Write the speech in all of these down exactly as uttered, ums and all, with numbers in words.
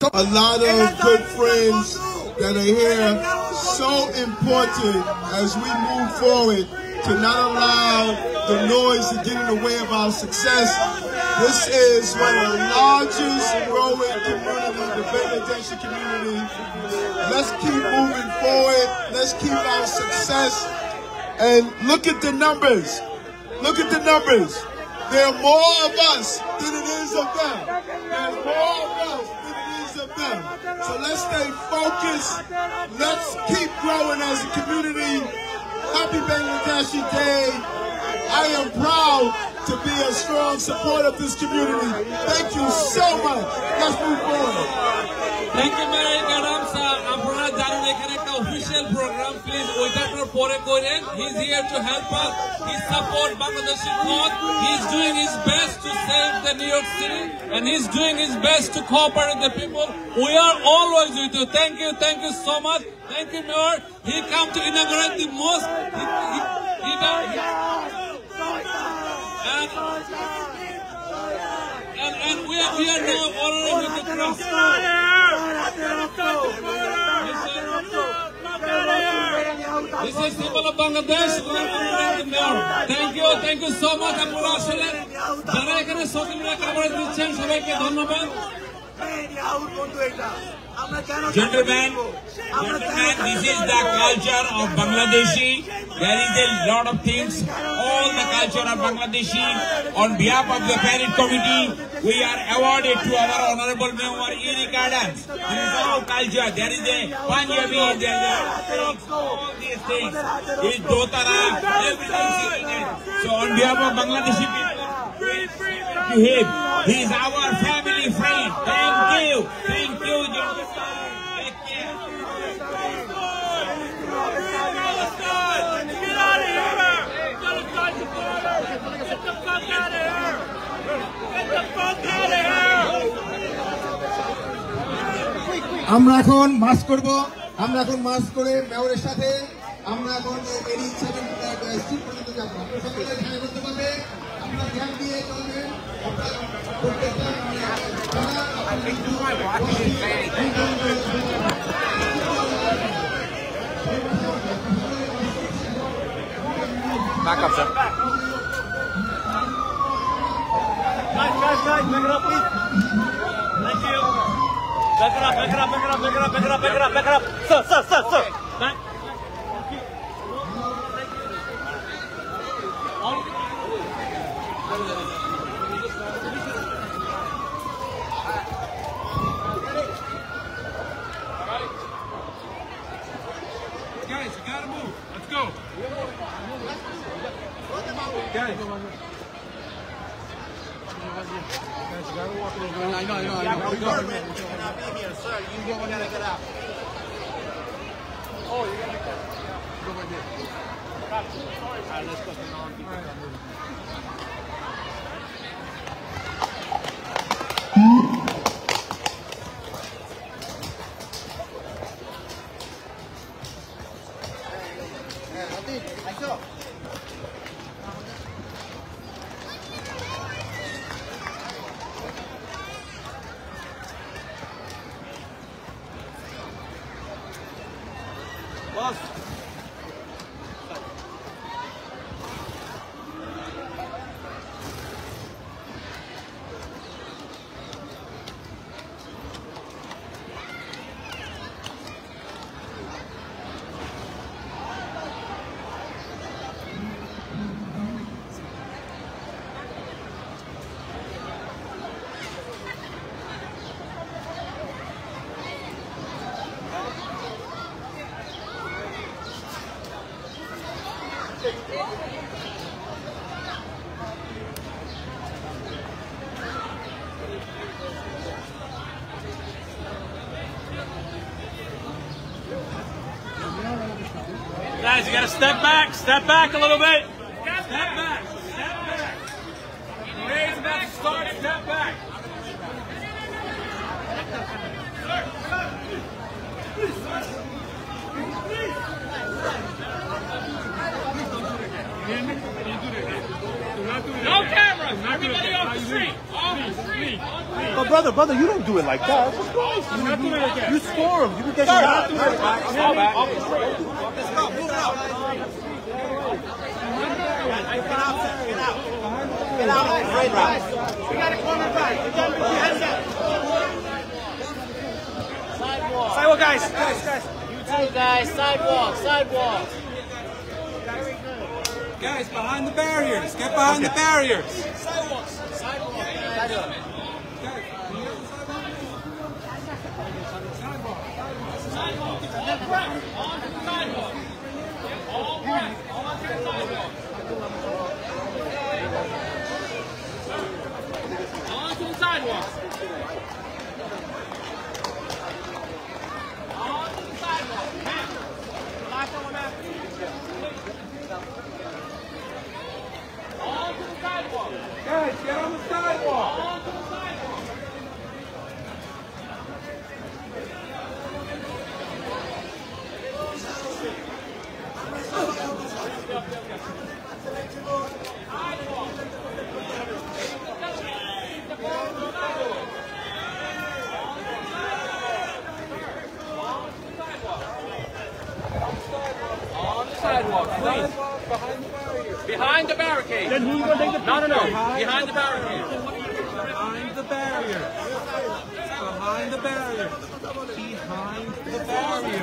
a lot of good friends that are here. So important as we move forward to not allow the noise to get in the way of our success. This is one of the largest growing communities, the Bangladeshi community. Let's keep moving forward. Let's keep our success. And look at the numbers. Look at the numbers. There are more of us than it is of them. There's more of us than it is of them. So let's stay focused. Let's keep growing as a community. Happy Bangladeshi Day. I am proud to be a strong supporter of this community. Thank you so much. Let's move forward. Thank you, Mary Madam. Apna janen ekhane ekta official program. Please without your pore koren. He's here to help us. He support Bangladeshi cause. He's doing his best to save the New York City, and he's doing his best to cooperate with the people. We are always with you. Thank you, thank you so much. Thank you, Mayor. He come to inaugurate the mosque. He, he, he got, he, and, and, and we are, we are now honoring with the cross. This is people of Bangladesh. We are honoring the mayor. Thank you, thank you so much. আপনারা আসলে যারা এখানে সকিমরা coverage দিচ্ছেন সবাইকে ধন্যবাদ। Gentlemen, gentlemen, this is the culture of Bangladeshi. There is a lot of things, all the culture of Bangladeshi. On behalf of the parent committee, we are awarded to our honorable member Unique Adams. This is our culture. There is a Punjabi, there is a all these things. Is Dotara, everything. So on behalf of Bangladeshi people, to him, he is our family friend. Thank you, thank you, gentlemen. আমরা এখন মাস করব আমরা এখন মাস করে মেয়রের সাথে আমরা এখন এরিয়া সেভেন স্ট্রিট পর্যন্ত যাব আপনারা সকলে ধ্যান করতে পারবে আপনারা ধ্যান দিয়ে চলবেন Back up, sir. Guys, guys, guys, back it up, please. Thank you. Back it up, back it up, back it up, back it up, back it up, back it up, back it up. Sir, sir, sir, sir. Back. Guys, you gotta move. Let's go. Guys. Guys, you gotta walk a little bit. I know, I know, I know. We gotta be here, sir. You gotta get out. Oh, you gotta get out. Go right there. All right, let's go. All right. Boss. Guys, you gotta step back, step back a little bit. Step back, step back. Parade's about to start, step back. No cameras, everybody off the street, off the street. brother, brother, you don't do it like that. What's wrong? You, not doing it like that. You score him. You can get not doing it like that. All back. Let's go. Move out. Get out. Get out. Get out. Great route. We got a corner back. Sidewalk. Sidewalk, guys. Guys, guys. You too, guys. Sidewalk. Sidewalk. Guys, behind the barriers. Get behind okay. the barriers. Sidewalks. Sidewalk. Sidewalk. Sidewalk. All correct. Onto the sidewalk. All correct. Onto the sidewalk. Onto the sidewalk. Onto the sidewalk. Man. Last one, man. Onto the sidewalk. Guys, get on the sidewalk. Onto the sidewalk. Sidewalk, please. Behind the barricade. Then who's going to take the No, no, no. Behind the barricade. Behind the barrier. Behind the barrier. Behind the barrier.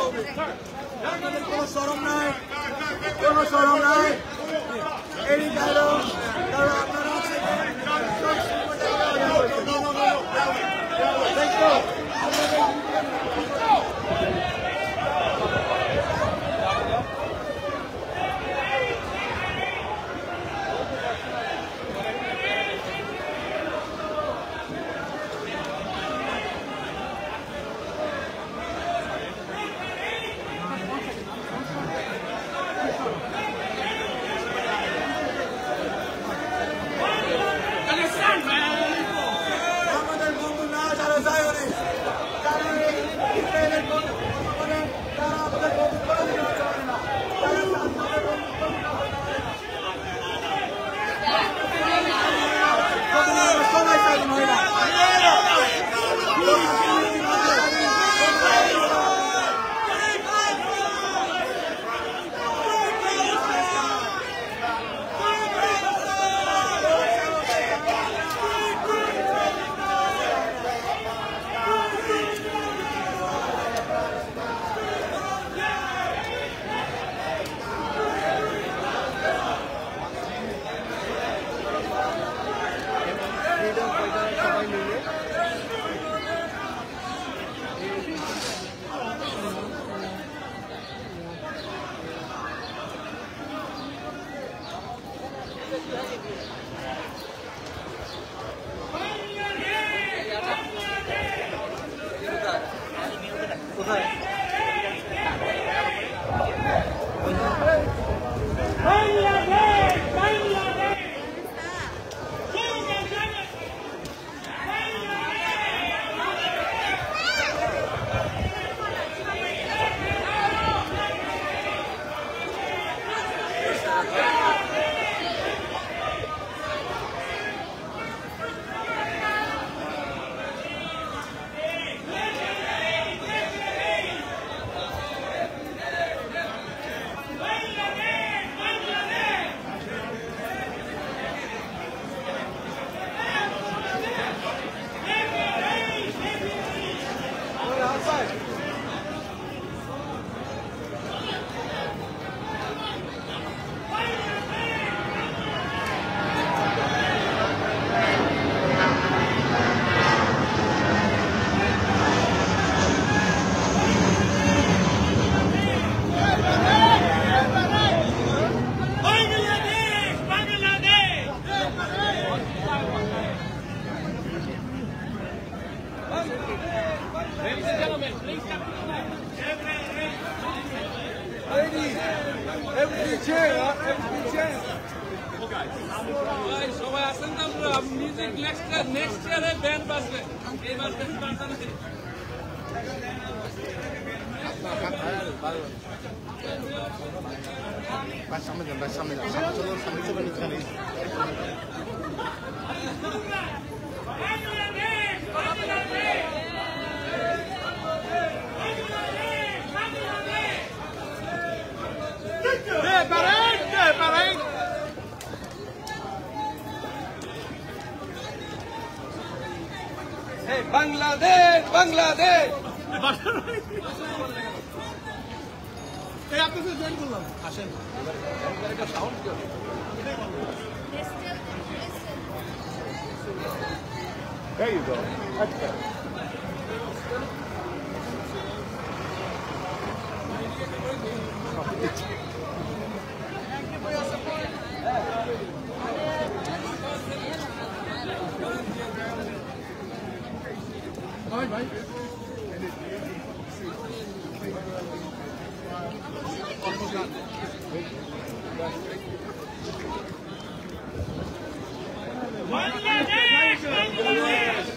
সবাই আসেন তো music next next ইয়ারে band বাজবে এবার band বাজবে না সামনে যান ভাই সামনে যান চলো সামনে চলে নিচে Bangladesh! এই আপনাকে জয়েন করলাম আসেন একটা সাউন্ড কি There you go. That's better. Thank you for your support. Bye bye. Bangladesh! Bangladesh!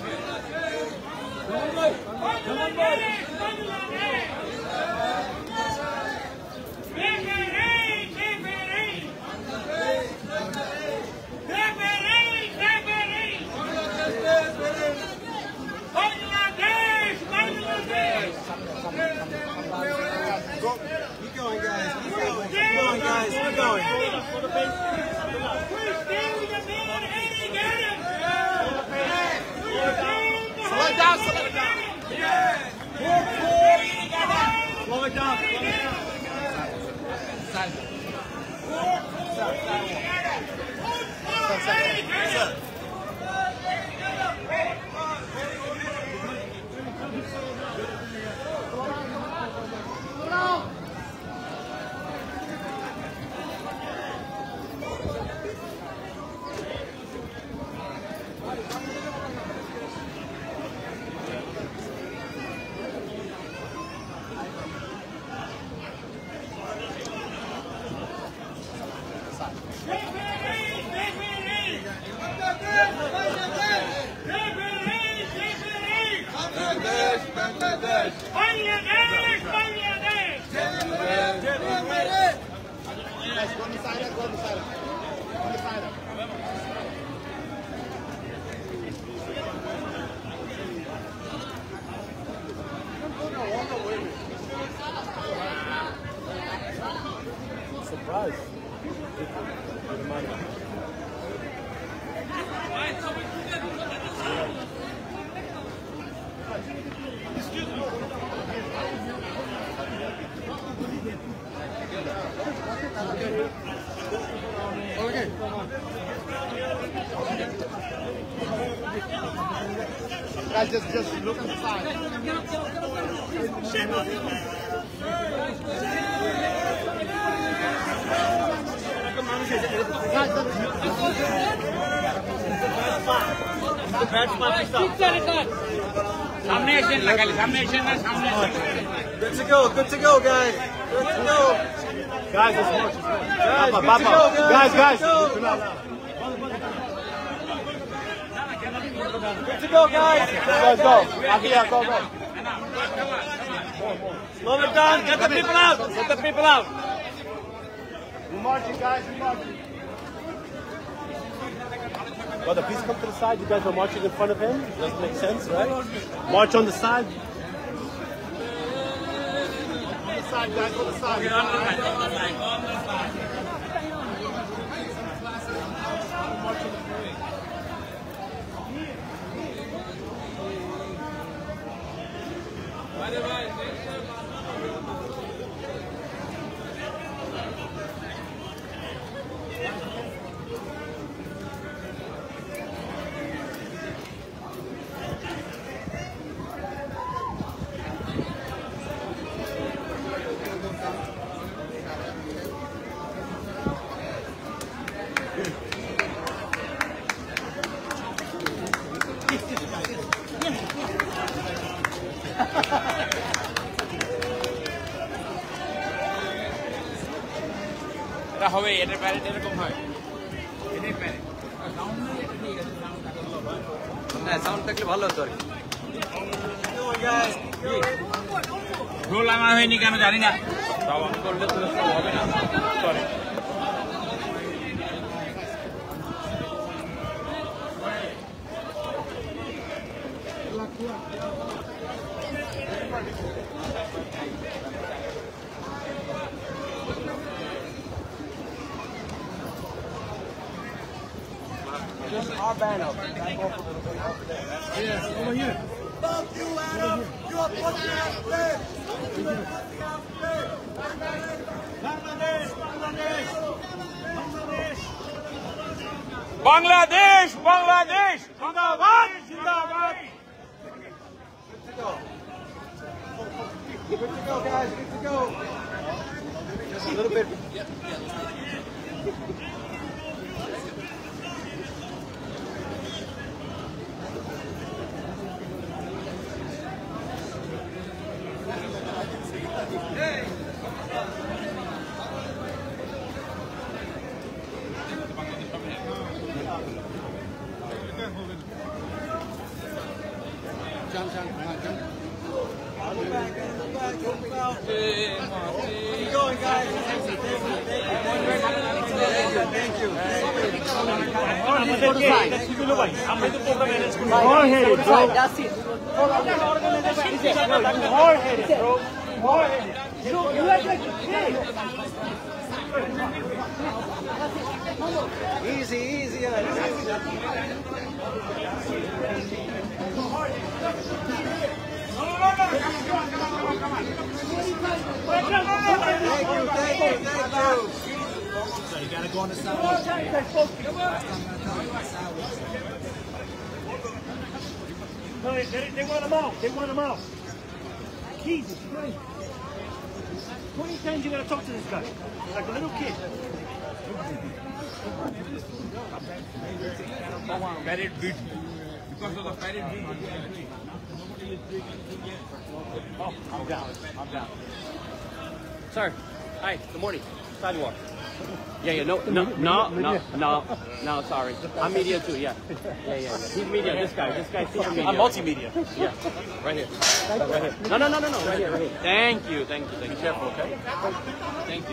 Bangladesh! Bangladesh! Referee! Referee! Referee! Referee! Bangladesh! Bangladesh! Keep going, guys. Keep going, guys. Keep going. Slow it down, slow it down. Slow it down. Sir. Bangladesh! Bangladesh! Bangladesh! Guys, go on the side, go on the side. On the side. Surprise. Okay. Guys, just just look at the side. सामने action लगा ले सामने action ना सामने Good to go, good to go, guys. Good to go. Guys, it's more. Guys, Papa, Papa. Go, guys, guys. guys. Good to go, guys. Let's go. Akia, go, go. Slow it down. Get the people out. Get the people out. We're marching, guys. We're marching. Brother, please come to the side. You guys are marching in front of him. Doesn't make sense, right? March on the side. On the side, guys. On the side. on the side on the side on the side Bye bye. এটা হবে এটা parrot এরকম হয় এটাই parrot sound না এটা ঠিক আছে সাউন্ড থাকলে ভালো না সাউন্ড থাকলে ভালো হতো আর কি রোল আমার হয়নি কেন জানি না সব আমি করলে তো হবে না sorry Just our banner. Yes, over here. Bangladesh, Bangladesh, Zindabad, Zindabad. Good to go. Good to go, guys. Good to go. Just a little bit. Yep. Jump, jump, come on, jump. On the back, on the back, on the back. Keep going, guys. Thank you. Thank you. Hard-headed, bro. That's it. Hard-headed, bro. Hard-headed. You don't, you act like a kid. Easy, easy. Thank you, thank you, thank you. So you gotta go on the sidewalk. No, they, they, they want them out. They want them out. Jesus Christ. How many times you gotta talk to this guy? Like a little kid. Parrot beat. Because of the parrot beat. Oh, I'm down. I'm down. Sir, hi. Good morning. Sidewalk. Yeah, yeah. No, no, no, no, no, no. Sorry. I'm media too. Yeah, yeah, yeah. yeah. He's media. This guy. This guy's super media. I'm multimedia. Yeah. Right here. Right here. No, no, no, no, no. Right here. Right here. Thank you. Thank you. Thank you. Be careful, okay? Thank you.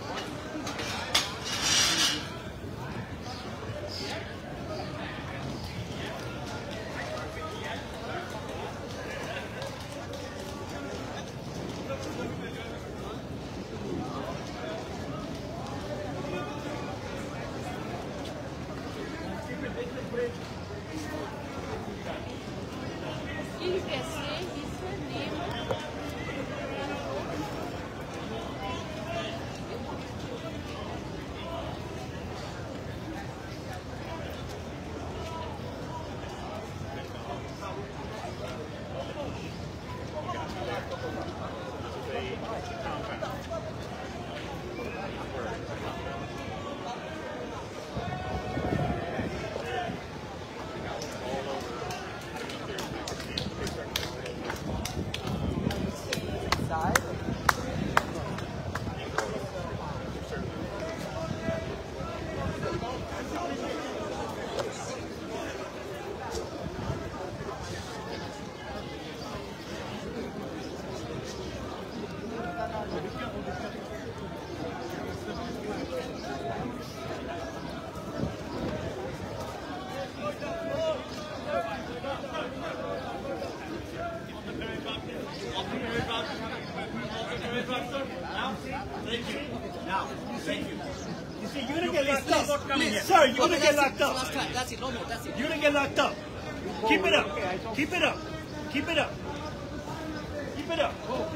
Sir, you're gonna get locked up. That's it, no more, that's it. You're gonna get locked up. Keep it up. Keep it up. Keep it up. Keep it up.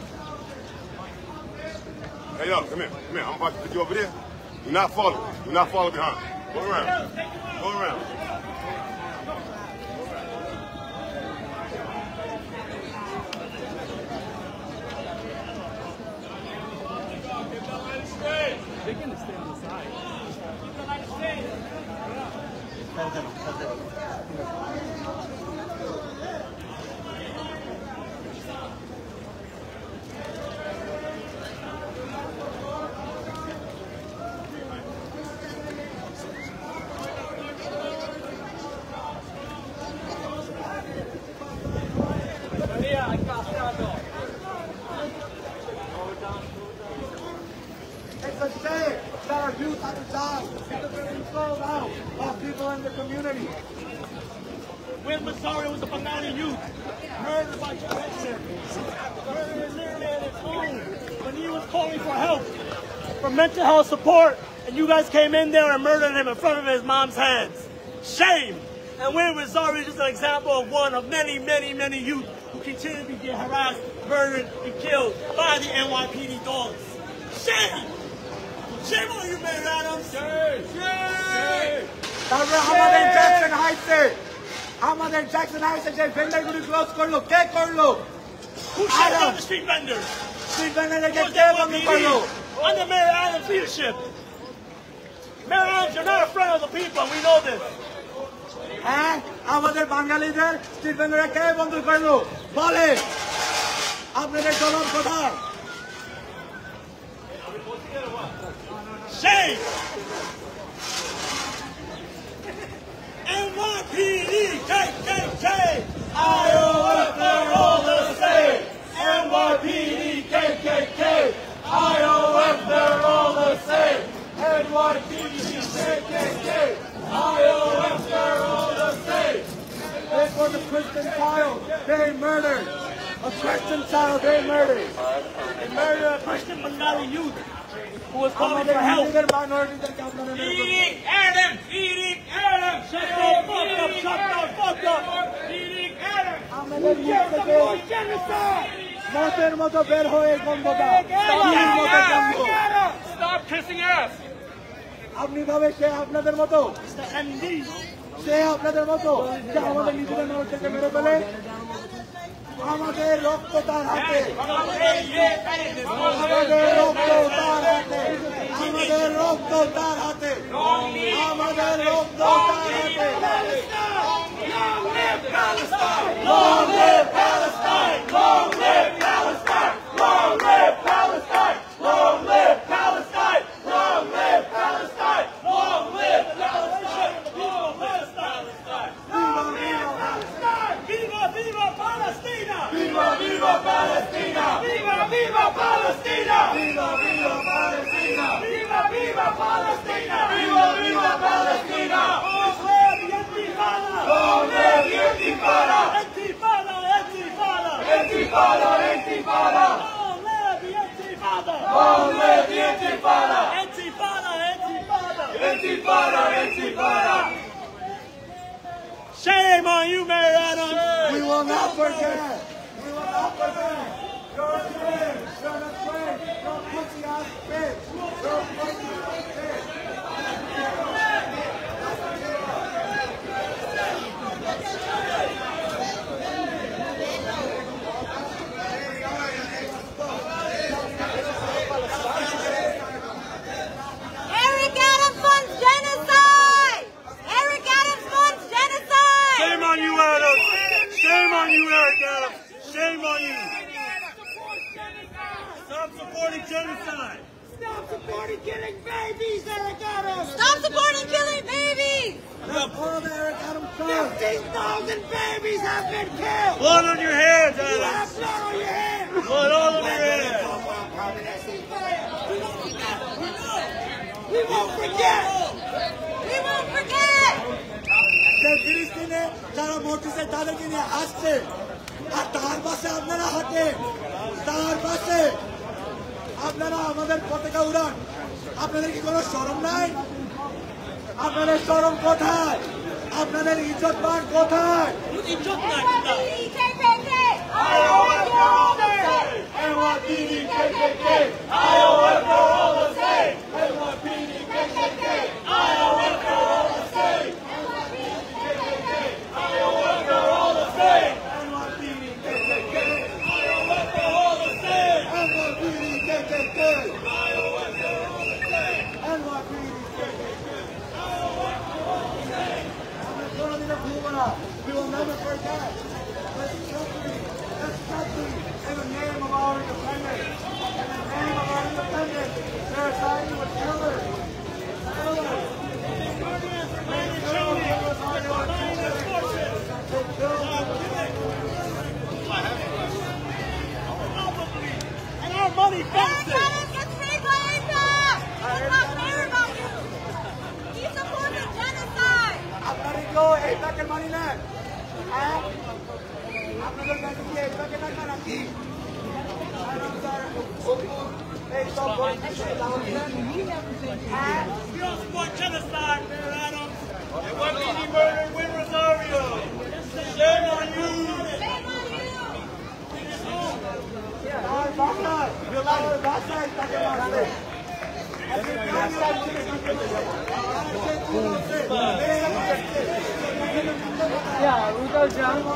Hey, yo, come here. Come here. I'm about to put you over there. Do not follow. Do not follow behind. Go around. Go around. They're gonna stay on the side. It's a shame that our youth have a job because they're being sold out of people in the community. When Masario was a Bengali youth, murdered by Jackson, murdered literally at his home when he was calling for help, for mental health support, and you guys came in there and murdered him in front of his mom's hands. Shame! And Win Rosario is just an example of one of many, many, many youth who continue to get harassed, murdered, and killed by the N Y P D dogs. Shame! Shame on you, Mayor Adams! Shame! Shame! তারপরে আমাদের Jackson হাইটসে আমাদের Jackson হাইটসে যে ভেন্ডারগুলি close করলো কে করলো? Who shut down the street vendors? Street vendorকে কে বন্ধ করলো? Under Mayor Adams' leadership. Mayor Adams, you're not a friend of the people, and we know this. হ্যাঁ আমাদের বাঙালিদের স্ট্রিট ভেন্ডররা কে বন্ধ করলো? বলে আপনাদের জবাব কোথায়? Shame! N Y P D, K K K, I O F, they're all the same. N Y P D, K K K, I O F, they're all the same. N Y P D, K K K, I O F, they're all the same. This was a Christian child they murdered. A Christian child they murdered. They murdered a Christian Bengali youth who was calling for help. Eating Adam! Eating Adam! Shut the fuck up! Shut the fuck up! Eating Adam! Genocide! মতের মতো বের হয়ে গন্ধটা Stop kissing ass! আপনি ভাবে সে আপনাদের মতো সে আপনাদের মতো যে আমাদের নিজেদের মানুষকে মেরে ফেলে আমাদের রক্ত তার হাতে আমাদের রক্ত তার হাতে আমাদের রক্ত তার হাতে আমাদের রক্ত তার হাতে Long live Palestine! Long live Palestine! Long live Palestine! Long live Palestine! Long live Palestine! Long live Palestine! Long live Palestine! Viva, viva Palestina! Viva, viva Palestina! Viva, viva Palestina! Viva, viva Palestina! Viva, viva Palestina! Viva, viva Palestina! Long live the Intifada! Long live the Intifada! Intifada! Intifada! Intifada! Intifada! Long live the Intifada! Long live the Intifada! Intifada! Intifada! Intifada! Intifada! Shame on you, Mayor Adams! We will not forget! We will not forget! You're a friend! You're a friend! You're a pussy-ass bitch! You're a pussy-ass bitch! Eric Adams funds genocide! Eric Adams funds genocide! Shame on you, Adams! Shame on you, Eric Adams! Shame on you! Stop supporting genocide! Stop supporting killing babies, Eric Adams! Stop supporting killing babies! Now pull the Eric Adams card! fifteen thousand babies have been killed! Blood on your hands, Adams! You have blood on your hands! Blood all over your hands! We won't forget! We won't forget! ফিলিস্তিনে যারা মরতেছে তাদেরকে নিয়ে আসছে আর তার পাশে আপনারা হাঁটে তার পাশে আপনারা আমাদের পতাকা উড়ান আপনাদের কি কোনো শরম নাই আপনাদের শরম কোথায় আপনাদের ইজ্জত মান কোথায় ইজ্জত নাই N Y P D, K K K, I O F, they're all the same. N Y P D, K K K, I O F, they're all the same. I O F, they're all the same. N Y P D, K K K, I O F, they're all the same. N Y P D, K K K, I O F, they're all the same. N Y P D, K K K, I O F, they're all the same. We will never forget. This country, this country, in the name of our independence, in the name of our independence, they're siding with killers. Killers. And our money funds it. Eric Adams gets paid by AIPAC! It's not fair about you! He supported genocide! আপনাদেরকেও AIPAC এর মানি নেন হ্যাঁ আপনাদের কাছে কি AIPAC এর টাকা নাকি এই সব হ্যাঁ you don't support genocide, Mayor Adams. It wasn't any murder in Win Rosario. Shame on you. Shame on you! Yeah, we go jump.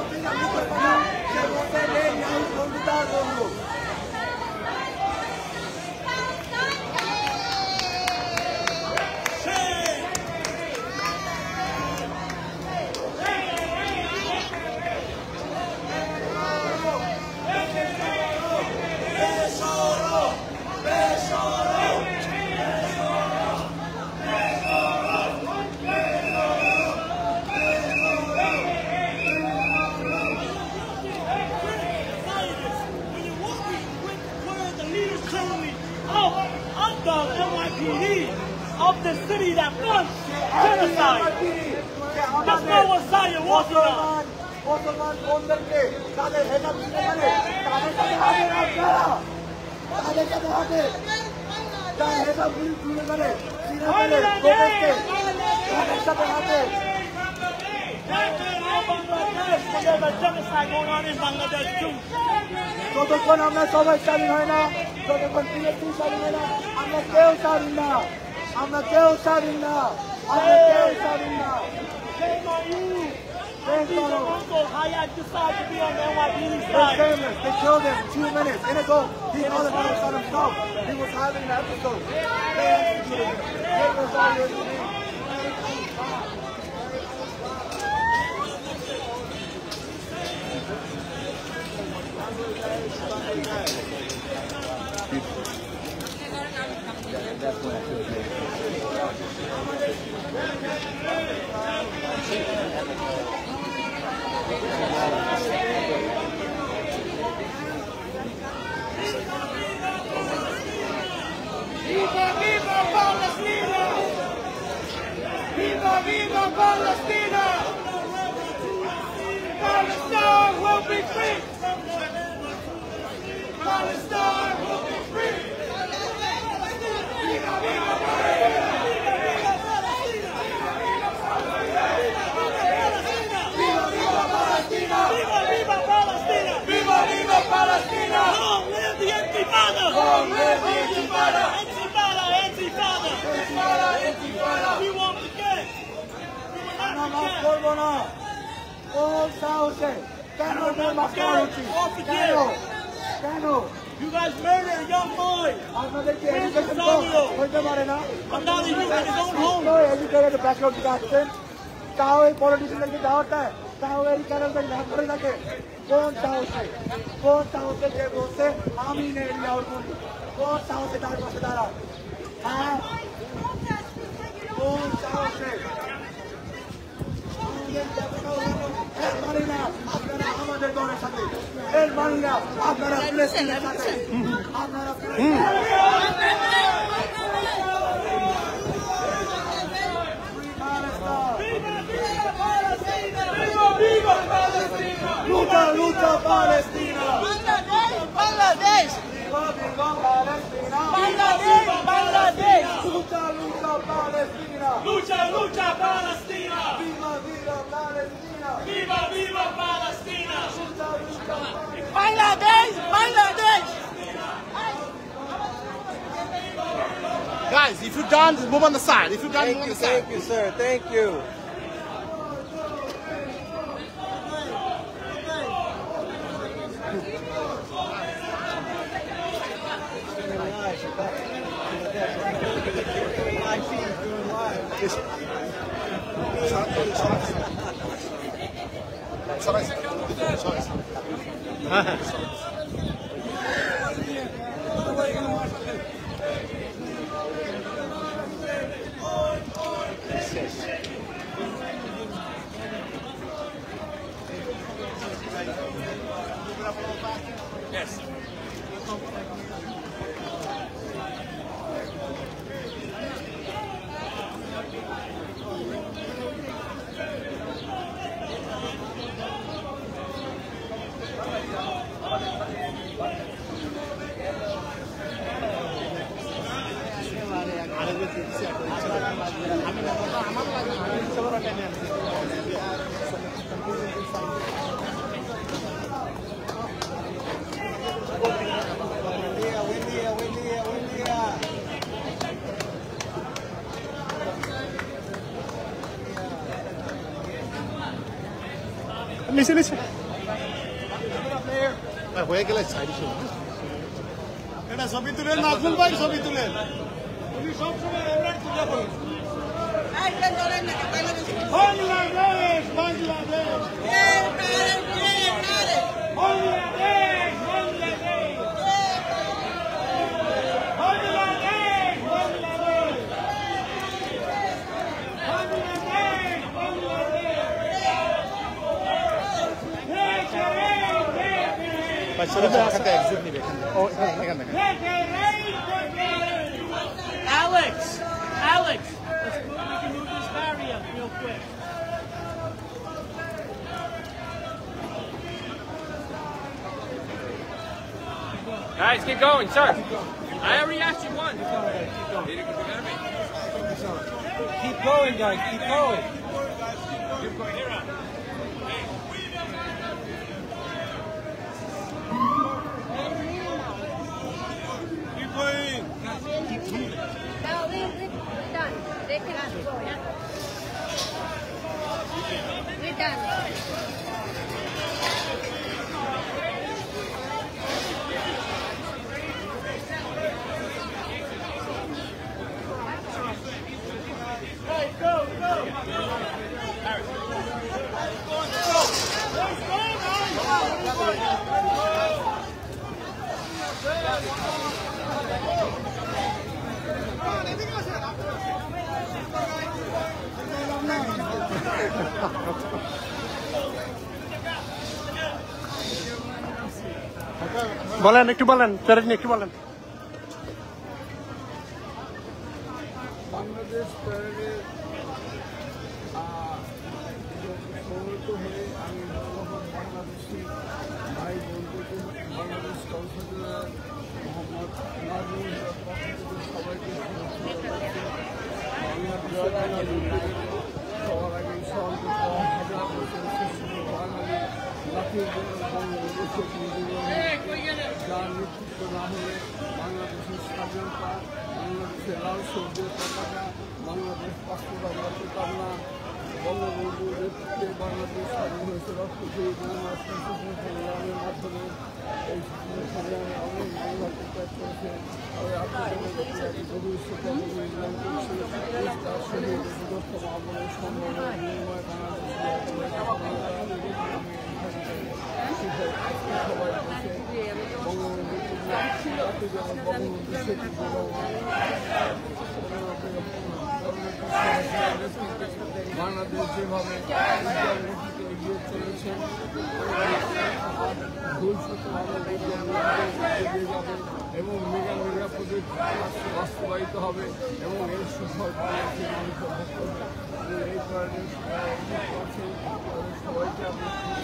Of the city that funds genocide. Just know what side you're walking on. There's a genocide going on in Bangladesh too. যতক্ষণ আমরা সবাই স্বাধীন হয় না, যতক্ষণ ফিলিস্তিন স্বাধীন হয় না, আমরা কেউ স্বাধীন না, আমরা কেউ স্বাধীন না, আমরা কেউ স্বাধীন না। Hayat decided to be on the N Y P D They're side. famous. They killed him in two minutes. In a go, he called it on himself. He was having an episode. They executed him. They was all your Viva, viva Palestina! Viva, viva Palestina! Palestine will be free! Palestine will be free! Viva, viva Palestina! Viva, viva Palestina! Viva, viva Palestina! Viva, viva Palestina! Long live the Intifada! Long live the Intifada! Intifada, Intifada! Intifada, Intifada! We won't forget! We will not forget! করবো না কোন সাহসে কেন মাফ করা উচিত কেন কেন You guys murdered a young boy! আপনাদেরকে Where's এডুকেশন Rosario? হইতে পারে না I'm not even in his own home! Educated background থেকে আসছেন তাও এই পলিটিশিয়ানদেরকে দাওয়াত দেয় তাও এই চ্যানেলদের নাম করে থাকে কোন সাহসে কোন সাহসে যে বলছে আমি নেই নেওয়ার বলি কোন সাহসে তার পাশে দাঁড়ায় হ্যাঁ কোন সাহসে এর মানে না আপনারা আমাদের দলের সাথে এর মানে না আপনারা ফিলিস্তিনের সাথে আপনারা Viva Palestina! Lucha, lucha Palestina! Bangladesh! Bangladesh! Viva, viva Palestina! Bangladesh! Bangladesh! Lucha, lucha Palestina! Lucha, lucha Palestina! Viva, viva Palestina! Viva, viva Palestina! Lucha, lucha Palestina! Bangladesh! Bangladesh! Guys, if you're done, just move on the side. If you're done, move on the side. Thank you, sir. Thank you. Yes. নিচে নিচে হয়ে গেলে side এটা ছবি তুলেন নাজমুল ভাই ছবি তুলেন তুমি সব সময় এমরান তুলে করুন Bangladesh Bangladesh Alex, Alex, let's move, we can move this barrier real quick. Guys, keep going, sir. I already asked you once. Keep going, guys. Keep going. Keep going. Here on. Keep going. Keep moving. Now we we're done. They cannot go. Yeah. We're done. বলেন একটু বলেন parade নিয়ে একটু বলেন বাংলাদেশ প্যারেডের সমবেত হয়ে আমি বাংলাদেশি ভাই বোনদেরকে বাংলাদেশ কাউন্সিলর মোহাম্মদ নাজমুল সবাইকে বাংলাদেশের সবার আগে সহযোগিতা হাজার বছর বাঙালি লাঠির যার নেতৃত্ব না হলে বাংলাদেশের স্বাধীনতা বাংলাদেশের লাল সবুজের পতাকা বাংলাদেশ পাসপোর্ট আমরা পেতাম না বঙ্গবন্ধুর নেতৃত্বে বাংলাদেশ স্বাধীন হয়েছে রক্ত দিয়ে সংগ্রামের মাধ্যমে এই সংগ্রামে অনেক বাংলা প্রত্যাগ করেছে তবে আপনাদের ভবিষ্যতে নির্মাণ করছে তার শহীদ বৃহত্তম আমলের সংগ্রামের বিনিময় বাংলাদেশ সবাই বলছে বঙ্গবন্ধু বঙ্গবন্ধু শেখ বাংলাদেশ যেভাবে এগিয়ে চলেছেন ভবিষ্যতে এগিয়ে যাবে এবং মেগা মেগা প্রজেক্ট বাস্তবায়িত হবে এবং এর সুফল বাংলাদেশের মানুষ ভোগ করবে এই কারণে সবাইকে আমি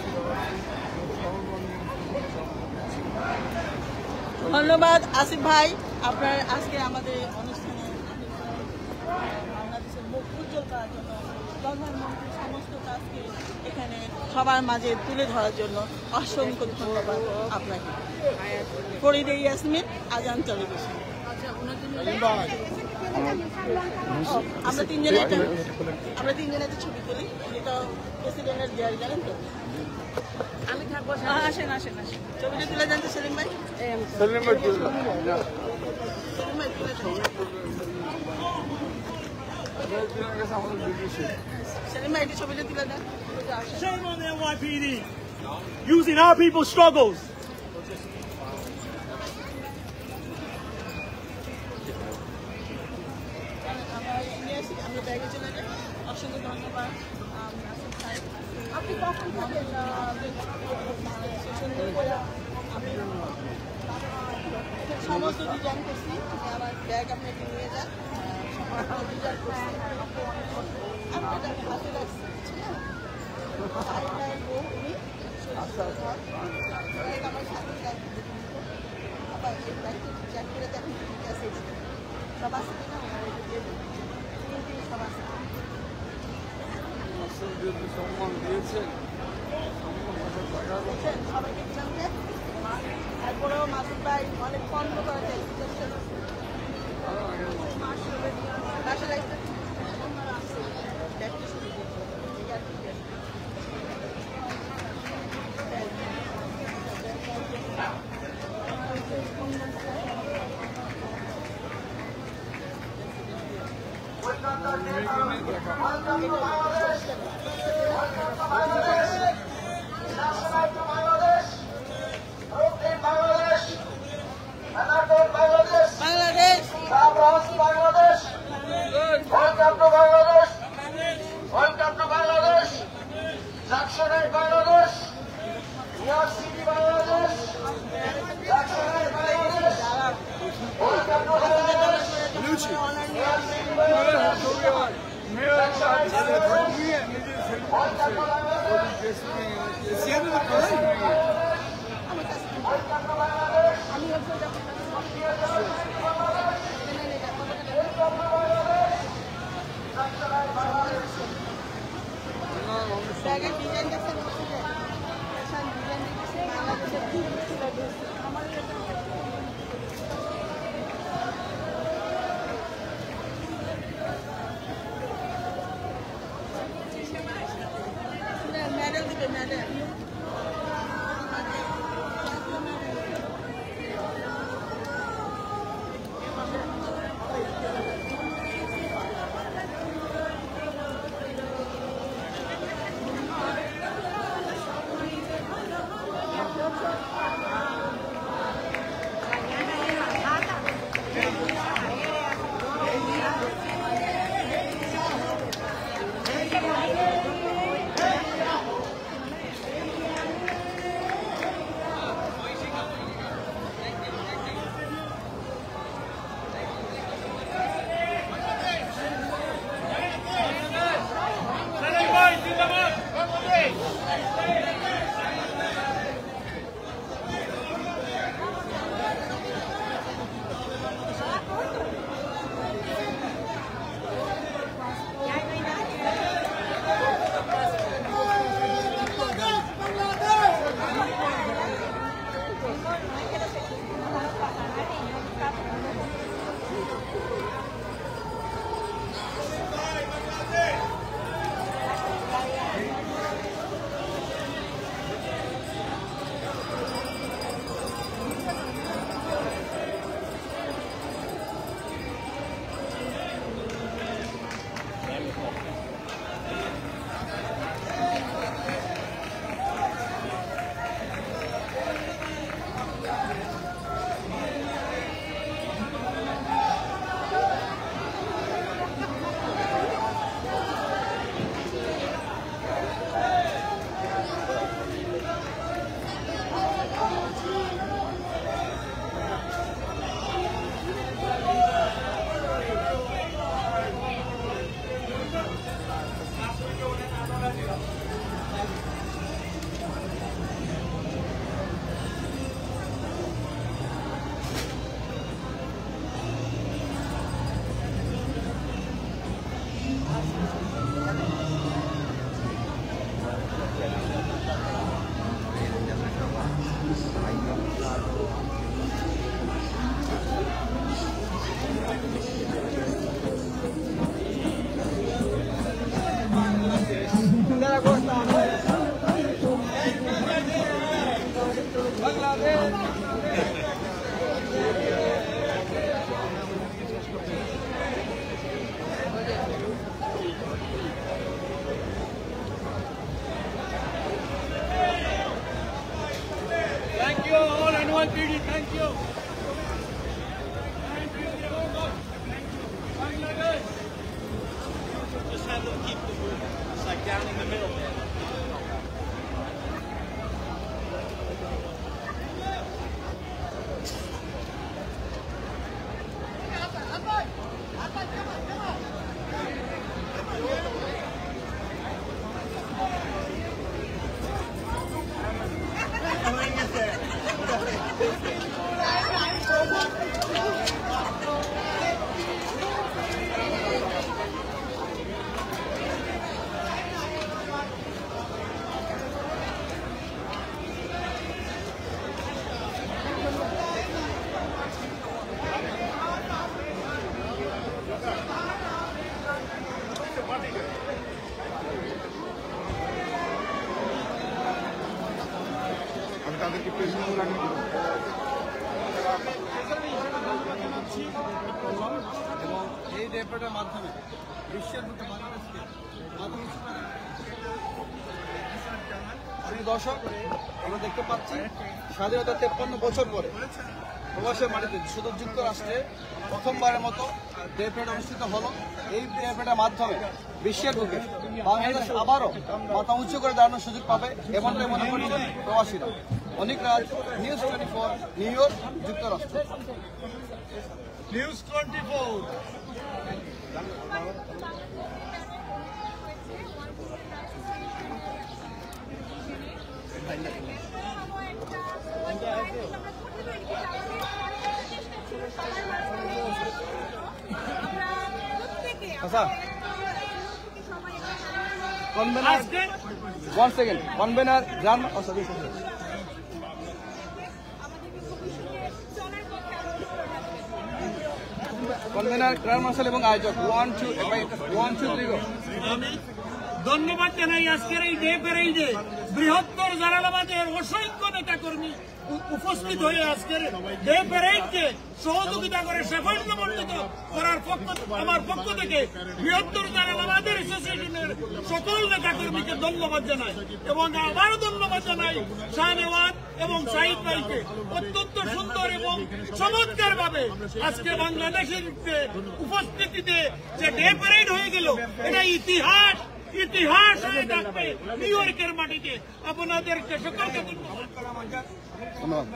ধন্যবাদ আসিফ ভাই আপনার আজকে আমাদের অনুষ্ঠানে বাংলাদেশের মুখ উজ্জ্বল করার জন্য প্রধানমন্ত্রীর সমস্ত কাজকে এখানে সবার মাঝে তুলে ধরার জন্য অসংখ্য ধন্যবাদ আপনাকে। ফরিদে ইয়াসমিন, আজান টেলিভিশন। আমরা তিনজনে আমরা তিনজনে ছবি তুলি, এটা প্রেসিডেন্টের দিয়ারি জানেন তো। আমি থাকবো, আসেন আসেন আসেন ছবিটা তুলে যান তো সেলিম ভাই। সেলিম ভাই তুলে সেলিম ভাই তুলে সেলিম ভাই এটা ছবিটা তুলে দেন। Shame on the N Y P D using our people's struggles. আমরা ব্যাগে চলে যাই। অসংখ্য ধন্যবাদ। আপনি কখন থাকেন? সমস্ত ডিজাইন করছি, আমার ব্যাগ আপনাকে নিয়ে যান। ডিজাইন করছি আপনার হাতে রাখছি আমার সাথে আবার চেক করে দেখেন ঠিক আছে সব আছে কিনা সব আছে সম্মান দিয়েছেন সবাইকে দিলাম যে তারপরেও মাসুদ ভাই অনেক পণ্য করা যায় এবং এই রেপোর্টের মাধ্যমে বিশ্বের বুকে বাংলাদেশকে দর্শক আমরা দেখতে পাচ্ছি স্বাধীনতা তেপ্পান্ন বছর পরে প্রবাসের মাটিতে শুধু যুক্তরাষ্ট্রে প্রথমবারের মতো ডে প্যারেড অনুষ্ঠিত হলো। এই ডে প্যারেডের মাধ্যমে বিশ্বের বুকে বাংলাদেশ আবারও মাথা উঁচু করে দাঁড়ানোর সুযোগ পাবে এমনটাই মনে করছেন প্রবাসীরা। Anik Raj, news twenty four, New York, যুক্তরাষ্ট্র। News twenty four. Convener one second convener গ্রাম কনভেনার গ্রান্ড মার্শাল এবং আয়োজক one two one two three go. আমি ধন্যবাদ জানাই আজকের এই ডে প্যারেডে বৃহত্তর জালালাবাদের অসংখ্য নেতা কর্মী উপস্থিত হয়ে আজকের ডে প্যারেডকে সহযোগিতা করে সাফল্যমণ্ডিত করার পক্ষ আমার পক্ষ থেকে বৃহত্তর জালালাবাদের অ্যাসোসিয়েশনের সকল নেতা কর্মীকে ধন্যবাদ জানাই এবং আবারও ধন্যবাদ জানাই শাহনেওয়াজ এবং সাইদ ভাইকে অত্যন্ত সুন্দর এবং চমৎকার ভাবে আজকে বাংলাদেশের উপস্থিতিতে যে ডে প্যারেড হয়ে গেল এটা ইতিহাস ইতিহাস হয়ে থাকবে নিউ ইয়র্কের মাটিতে। আপনাদেরকে সকলকে ধন্যবাদ।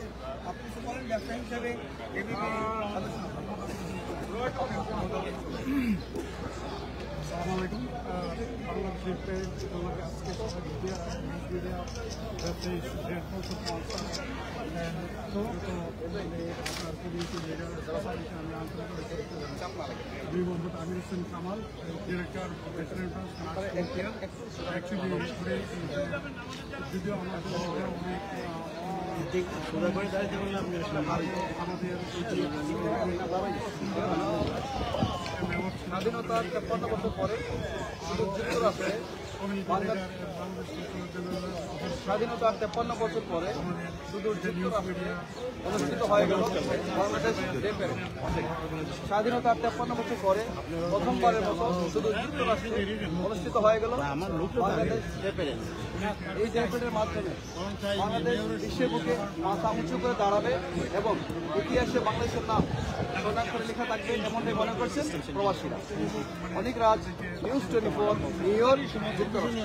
আসসালামাইকুম। বাংলাদেশের আমাকে আজকে মিডিয়া মিডিয়া দেড় বছর তো আপনার কমিউনিটি লিডার আমি আন্তর্জাতিক দুই বন্ধু Amir Hossain Kamal, director veteran actually যদিও আমাদের অনেক স্বাধীনতার তেপ্পান্ন বছর পরে যুক্তরাষ্ট্রে স্বাধীনতার তেপ্পান্ন বছর পরে শুধু যুক্তরাষ্ট্রে অনুষ্ঠিত হয়ে গেল বাংলাদেশ ডে প্যারেড। স্বাধীনতার তেপ্পান্ন বছর পরে প্রথমবারের মতো শুধু যুক্তরাষ্ট্রে অনুষ্ঠিত হয়ে গেল বাংলাদেশ ডে প্যারেড। এই ডে প্যারেডের মাধ্যমে বাংলাদেশ বিশ্বের বুকে মাথা উঁচু করে দাঁড়াবে এবং ইতিহাসে বাংলাদেশের নাম সোনাক্ষরে লেখা থাকবে এমনটাই মনে করছেন প্রবাসীরা। Anik Raj, news twenty four, New York, যুক্তরাষ্ট্র।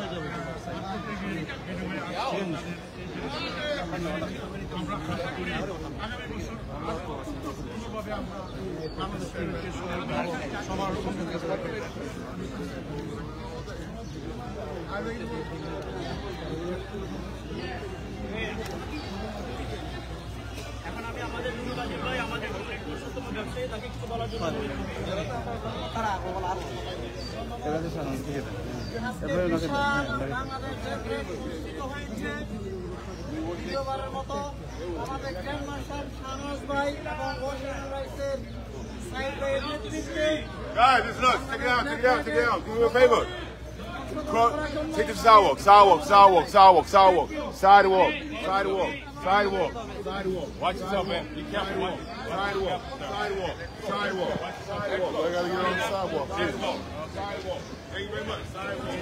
এখন আমি আমাদের ভাই আমাদের ব্যবসায়ী তাকে কিছু বলার জন্য দ্বিতীয়বারের মতো আমাদের গ্র্যান্ড মার্শাল শাহনেওয়াজ ভাই এবং ওয়াশিংটন রাইটসের সাইদ ভাইয়ের নেতৃত্বে Guys, just look, take it down, take it down, take it down. Do me a favor. Cross, take the sidewalk, sidewalk, sidewalk, sidewalk, sidewalk, sidewalk, sidewalk, sidewalk, sidewalk. Watch yourself, man. Be careful. Watch sidewalk, sidewalk, sidewalk, sidewalk. I gotta get on the sidewalk. Sidewalk, sidewalk. Thank you very much. Sidewalk.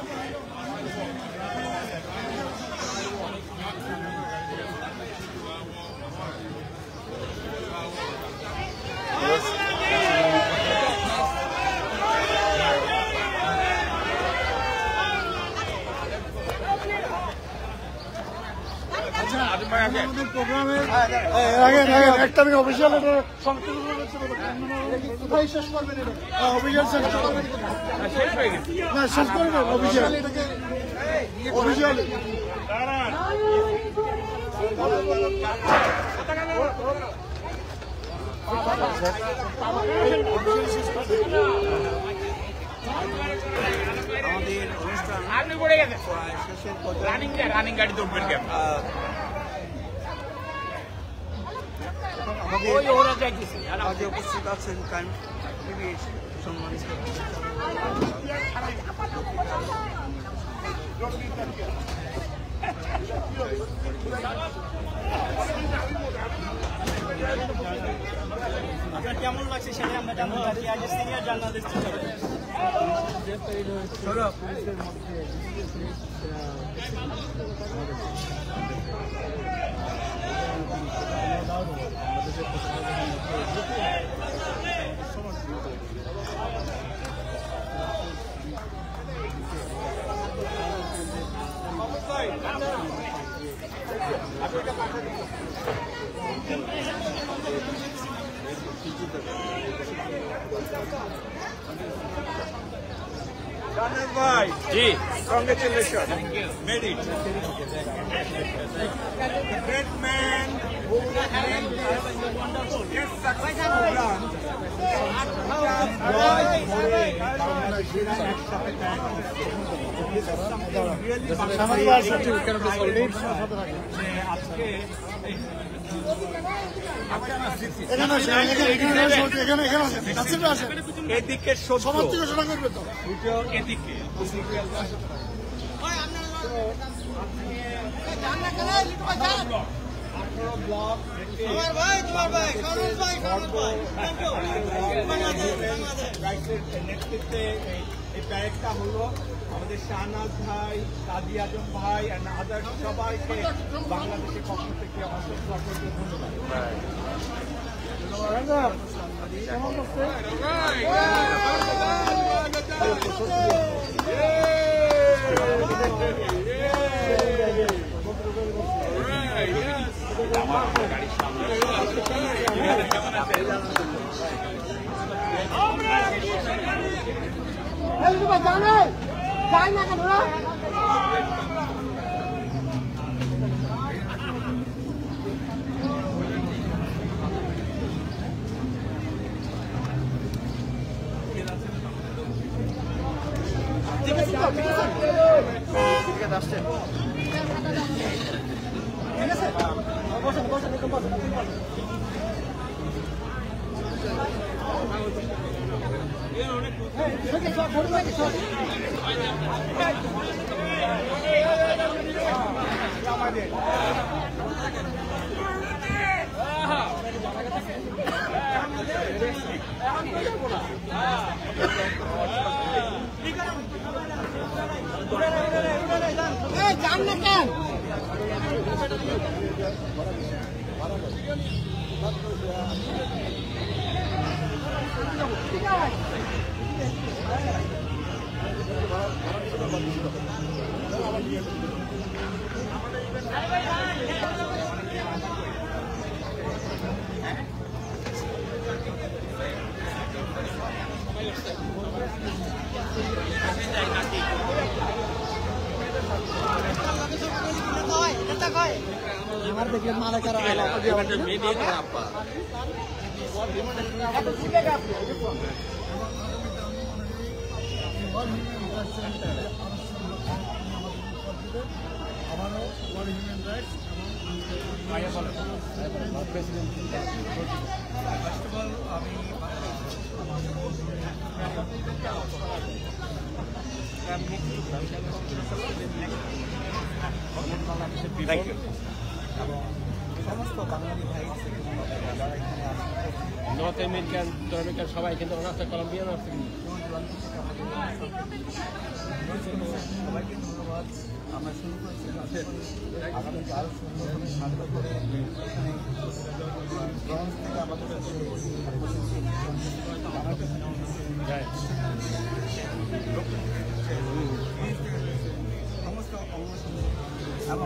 আমাদের প্রোগ্রামের একটা আমি official এটা কোথায় শেষ করবেন এটা official শেষ করবেন না শেষ করবেন অফিসিয়াল অফিসিয়াল আমাদের অনুষ্ঠান আপনি পড়ে গেছেন রানিং রানিং গাড়ি দৌড়বেন কেন আগে উপস্থিত আছেন কাইম টিভি সম্মানিত আপনার কেমন লাগছে সেটা আমরা জানতে চাচ্ছি আজ সিনিয়র জার্নালিস্ট হিসেবে Ji, congratulations. Made it. The great man who made this successful run. এদিকে সমাজ থেকে ঘোষণা করবে তো এদিকে নেতৃত্বে এই প্যারেডটা হলো আমাদের শাহনাজ ভাই, কাজী আজম ভাই আর আদার সবাইকে বাংলাদেশের পক্ষ থেকে অসংখ্য অসংখ্য Thank you. North American, American, সবাই কিন্তু আছে কলম্বিয়ান আছে সবাইকে ধন্যবাদ। আমরা শুরু করেছি আগামী আরো সুন্দর শান্ত করে আমাদের সমস্ত এবং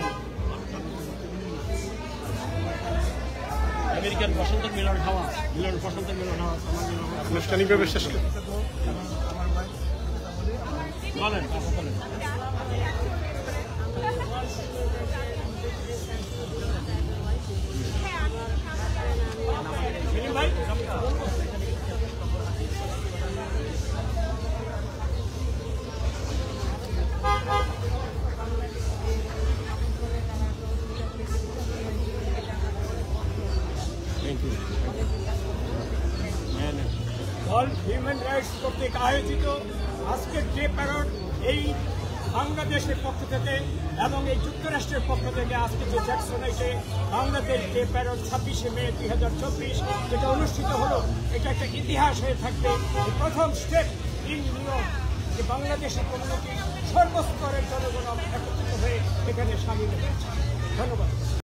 আমেরিকান বসন্ত মিলন হাওয়া মিলন বসন্ত মিলন হাওয়া আনুষ্ঠানিকভাবে শেষ করে বলেন বলেন ভাই ওয়ার্ল্ড হিউম্যান রাইটস কর্তৃক আয়োজিত আজকের ডে প্যারেড এই বাংলাদেশের পক্ষ থেকে এবং এই যুক্তরাষ্ট্রের পক্ষ থেকে আজকে যে জ্যাকসনে বাংলাদেশ ডে প্যারেড ছাব্বিশে মে দুই হাজার চব্বিশ যেটা অনুষ্ঠিত হলো এটা একটা ইতিহাস হয়ে থাকবে প্রথম স্টেপ ইন নিয়ম যে বাংলাদেশের কমিউনিটি সর্বস্তরের জনগণ একত্রিত হয়ে এখানে সামিল হয়েছে। ধন্যবাদ।